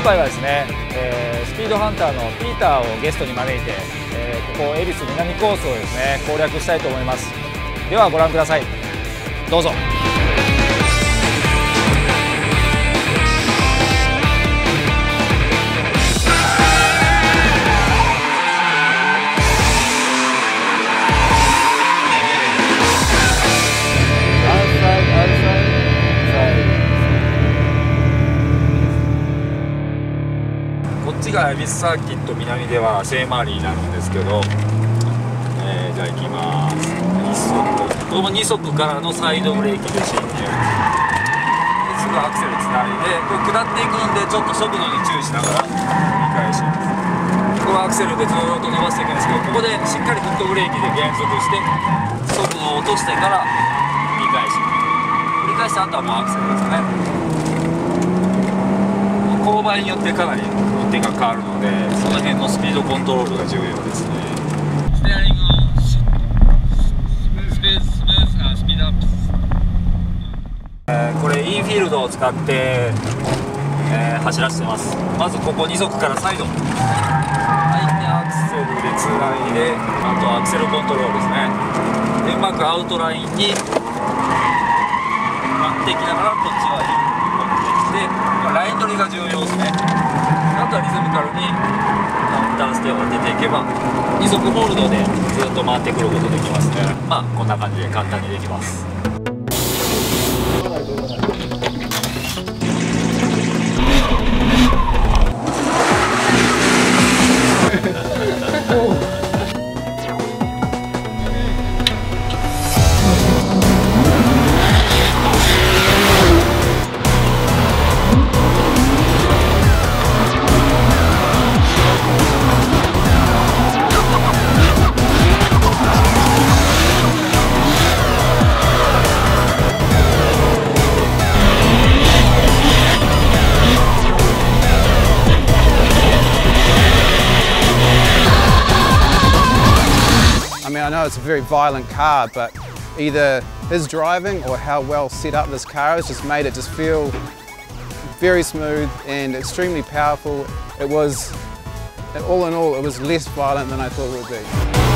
回はですね、スピードハンターのピーターをゲストに招いて、ここ恵比寿南コースをですね攻略したいと思います。ではご覧ください。どうぞ。こっちが恵比寿サーキット、南では聖マリーになるんですけど、じゃあ行きます。この2速からのサイドブレーキで進入、すぐアクセルつないで、これ下っていくんでちょっと速度に注意しながら繰り返します。このアクセルでずっと伸ばしていくんですけど、ここでしっかりフットブレーキで減速して速度を落としてから繰り返してあとはもうアクセルですね。勾配によってかなり運転が変わるので、その辺のスピードコントロールが重要ですね。ステアリングをスピードアップ。これインフィールドを使って、走らせてます。まずここ2速からサイド、相手アクセルでつないで、あとアクセルコントロールですね。でうまくアウトラインに持っていきながらこっちは持ってきて、ライン取りが重要ですね。あとはリズミカルにカウンターステアを当てていけば2速ホールドでずっと回ってくることできますね。まあこんな感じで簡単にできます。 I mean, I know it's a very violent car, but either his driving or how well set up this car has just made it just feel very smooth and extremely powerful. It was, all in all, it was less violent than I thought it would be.